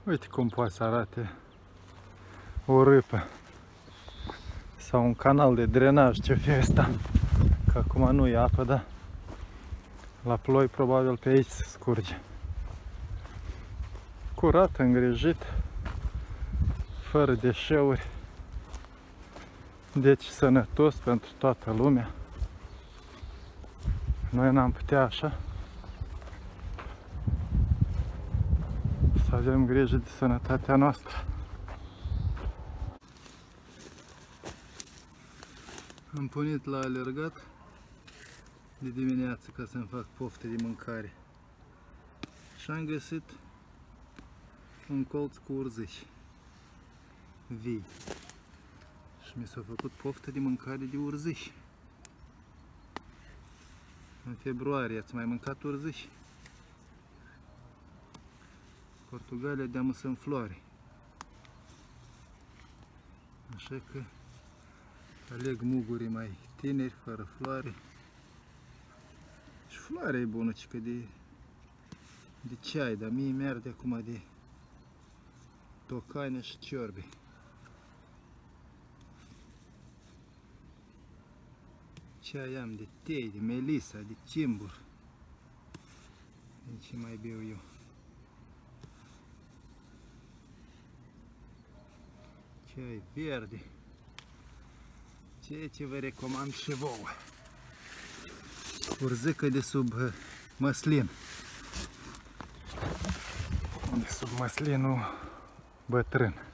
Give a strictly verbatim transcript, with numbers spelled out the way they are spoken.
Uite cum poate să arate o râpă sau un canal de drenaj, ce fie ăsta. Că acum nu e apă, dar la ploi probabil pe aici se scurge. Curat, îngrijit, fără deșeuri, deci sănătos pentru toată lumea. Noi n-am putea așa să avem grijă de sănătatea noastră. Am pornit la alergat de dimineață ca să-mi fac poftă de mâncare și am găsit un colț cu urziși vii și mi s-a făcut poftă de mâncare de urziși. În februarie ați mai mâncat urziși? Portugalia deamă în floare, așa că aleg muguri mai tineri, fără floare. Și floarea e bună, cică de, de ceai, dar mie mi-arde acum de tocane și ciorbe. Ceai am de tei, de melisa, de cimbur. De ce mai beau eu? Ceai verde. Ceea ce vă recomand și vouă. Urzică de sub măslin. De sub măslinul bătrân.